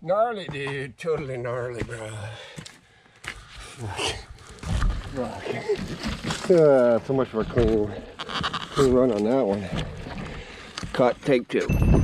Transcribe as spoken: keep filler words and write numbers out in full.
Gnarly, dude. Totally gnarly, bro. Fuck. Uh, so much for a clean, clean run on that one. Caught take two.